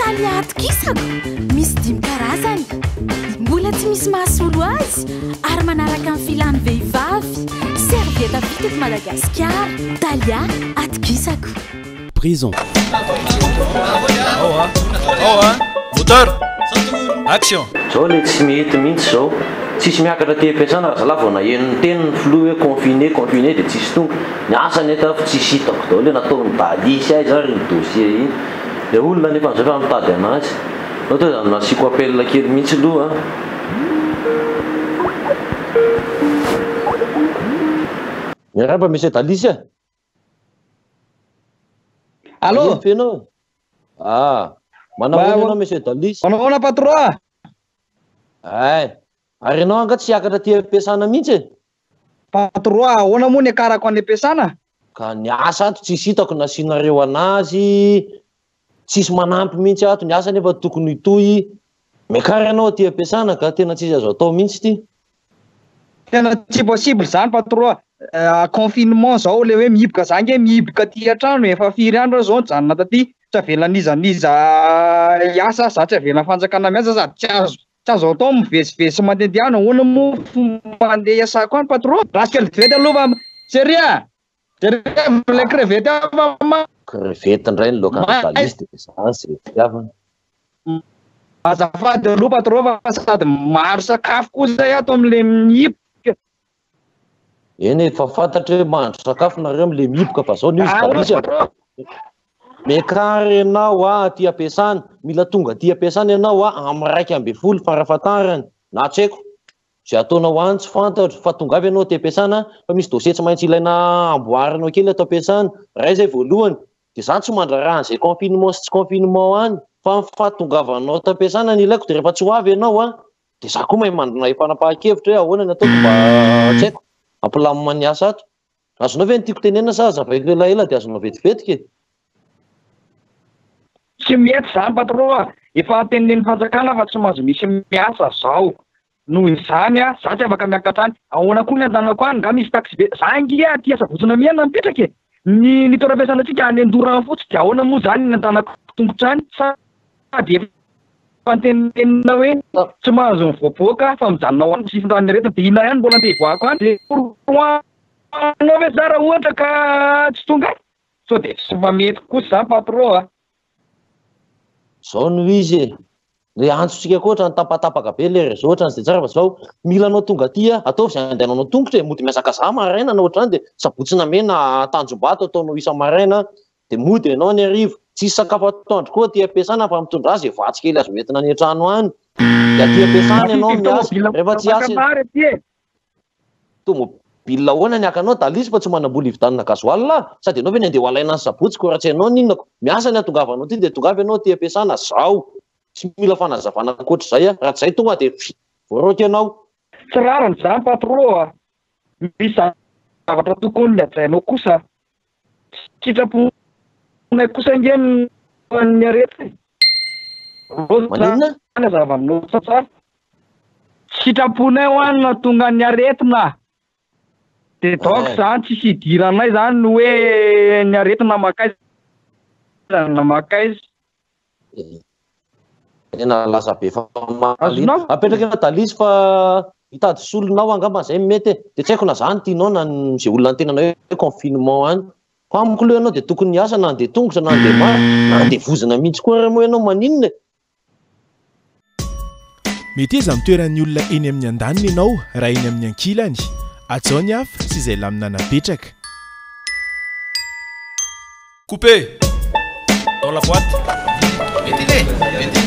Taly atokisako misy 5 karazany. Mbola tsy misy mahasolo azy ary manaraka amin'ny filany vehivavy. Serviette vita eto Madagasikara. Taly atokisako. Prison. Moteur. Action. Zao le tsy mety mihitsy zao. Tsisy miakatra ty ampiasana raha zalahy vao nahenony teny ny filoha hoe confiné dia tsisy tonga. Ny asa nefa tsisy hitako daholo hoe nataony balisy azy ary ny dossier iny. Le olona nefa amin'izao fa mitady anazy. Ohatra zany nasiko appel kely mihitsy aloha. Miaraba monsieur Dalisy. Allô? Fenao. Manao ianao monsieur Dalisy. Manao patron. Ary ianao anga tsy hiakatra ty ampiasana mihitsy. Patron, ahoana moa ny akarako any ampiasana? Ka ny asa ato tsisy hitako nasianareo anazy. Tsisy manampy mihitsy ato ny asa nefa tokony hitohy. Mekary ianao ty ampiasana ka tena tsisy azo atao mihitsy ty. Tena tsy possible zany patron. Confinement zao le hoe mihiboka zange mihiboka ty atrano efa 4 andro zao janona taty. Tsy avelan'izaniza iasa za tsy avela fanjakana miasa sady tsy azo atao mivezivezy mandehandeha ahoana moa fomba mandeha iasako any patron. Raha crevette aloha seria le crevette crevette indray ny locataliste zany sy fitiavana. Azafady aloha patron fa sady maro sakafo koa zay ato am'le mihiboka. Eny efa fantatra hoe mahandro sakafo nareo am'le mihiboka fa zao nizy Dalisy. Mekary ianao ty ampiasana, mila tonga ty ampiasana ianao amin'ny 2 farafatarany. Na tsy haiko. Zay ataonao any tsy fantatro fa tonga avy ianao ty ampiasana fa misy dossier tsy maintsy ilaina amboarinao kely ato ampiasana. Ray zay voalohany. Dia zany tsy mandraraha an'izay confinement sy tsy confinement any fa fahatongavanao ty ampiasana ny ilaiko dia rehefa tsy ho avy ianao dia za koa mahay mandona fanapahakevitra hoe ahoana ny ataoko mba tsy haiko ampilamina ny asa ato. Azonao ve ny tiako tenena sa azavaiko elaela dia azonao vetivetika. Tsy mety zany patron, efa tenen'ny fanjakana fa tsy mahazo misy miasa zao. Noho izany za tsy afaka miakatra any. Ahoana koa ny andanako any nga misy taxi be. Zangy ty asa votsona miana mipetraka e. Ny toeram-piasanantsika any Andorana fotsy dia ahoana moa zany ny andanako tongotra any sady efa tenenina hoe tsy mahazo mivoaboaka fa mijanona any tsy findran'ny aretina dia ina ihany mbola andeha hivoahako any. Dia anao ve zara ohatra ka tsy tonga any? Sao dia tsy mba mety kosa zany patron. Zao no izy le antsontsika koatra ny tapatapaka be le rezo ohatrany sy tsara fa zao mila anao tonga ty ataovy zay andehanao tongotra mody miasaka za maraina na ohatrany dia sabotsina mena tanjom-bato ataonao isa maraina dia mody ianao ny arivo tsisy sakafo atoandro koa ty ampiasana fa mitondra azy vatsy kely azo entina ny an-trano any dia ty ampiasana ianao miasa rehefa tsy asa tomobile ahoana ny akanao Dalisy fa tsy manambola hividanina gasoil sady ianao ve ny andeha ho alaina ny sabotsy ko raha tsy ianao ninona miasa ny atongavanao ty dia tonga avy ianao ty ampiasana zao tsy mila fanazavana ankoatr'izay raha tsy zay tonga dia voaraoka ianao. Tsy rarany zany patron. Misy zavatra tokony hajainao kosa. Sitraponay kosa ingeny ny aretina. Manina? Zava-aminao tsara. Sitraponay ho any na tonga ny aretina. Dia daoko zany tsisy hidiranay zany hoe ny aretina namakaiza. Tena lasa be fa malina. Apetraka ena Dalisy fa hitady solonao angamba zay mety dia tsy haiko na zany tianao na zay olona tenanao hoe confinement any. Fa amiko aloha ianao dia tokony hiasa na andeha tongotra na andeha mara na andeha vozona mihitsy koa raha moa ianao maninona. Mety izy amin'ny toeran'ny olona eny amin'ny andaniny ianao raha eny amin'ny ankilany. Atao ny hafa sy izay lamina napetraka. Coupé dans la boîte. Mettez-les.